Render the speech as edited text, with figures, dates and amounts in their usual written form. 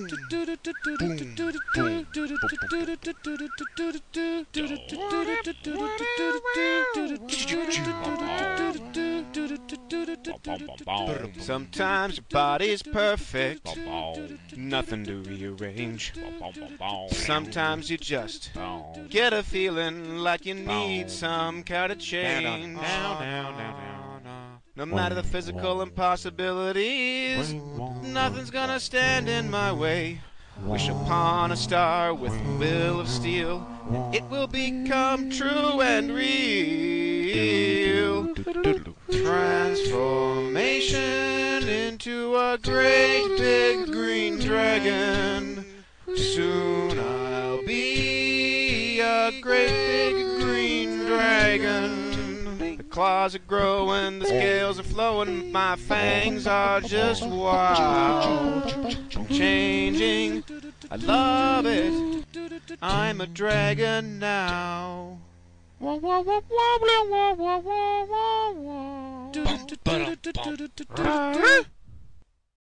Sometimes your body's perfect, nothing to rearrange. Sometimes you just get a feeling like you need some kind of change. No matter the physical impossibilities, nothing's gonna stand in my way. Wish upon a star with a will of steel, it will become true and real. Transformation into a great big green dragon. Soon I'll be a great big green dragon. The claws are growing, the scales are flowing, my fangs are just wow. I'm changing, I love it, I'm a dragon now.